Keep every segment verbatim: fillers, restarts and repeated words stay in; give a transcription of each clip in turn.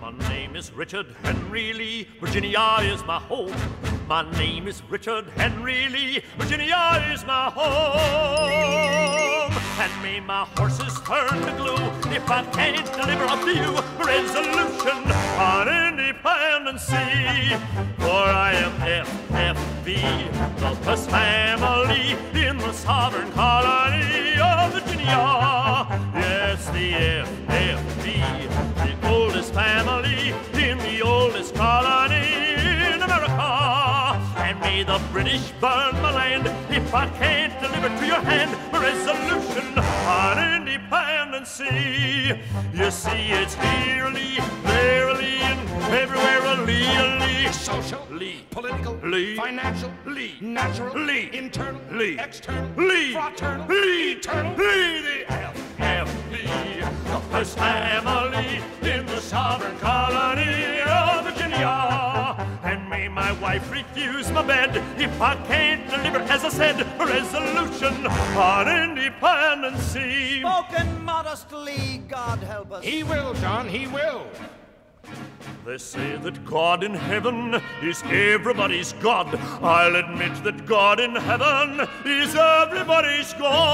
My name is Richard Henry Lee, Virginia is my home. My name is Richard Henry Lee, Virginia is my home. And may my horses turn to glue if I can't deliver up to you a resolution on independency. For I am F F V, the first family in the sovereign colony of Virginia. Yes, the F F V, the oldest family in the oldest colony in America. And may the British burn my land if I can't deliver to your hand a resolution on independency. You see, it's herely, verily, and everywhere illegally. Socially, politically, financially, naturally, internally, externally, fraternally, eternally, the F F V, the first family in the sovereign colony of Virginia. And may my wife refuse my bed if I can't deliver, as I said, a resolution on independency. Spoken modestly, God help us. He will, John, he will. They say that God in heaven is everybody's God. I'll admit that God in heaven is everybody's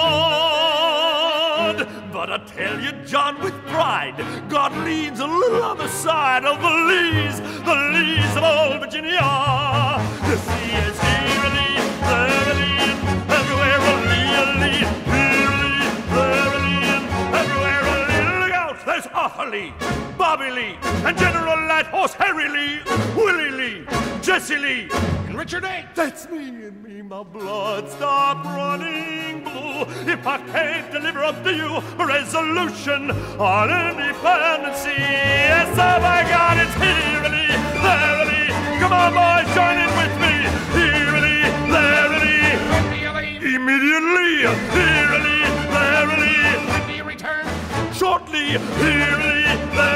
God. But I tell you, John, with pride, God leans a little on the side of the Lees, the Lees of old Virginia. You see, it's eerily, verily, and everywhere a Lee, a Lee, eerily, verily, and everywhere a Lee. Look out, there's Arthur Lee, Bobby Lee, and General Light Horse Harry Lee, Willie Lee, Jesse Lee, and Richard H. That's me, and me, my blood stop running blue if I can't deliver up to you a resolution on independency. Yes, oh my God, it's eerily, verily. Come on, boys, join in with me. Eerily, verily. Immediately. Immediately. Eerily, verily. When do you return? Shortly. Eerily, verily.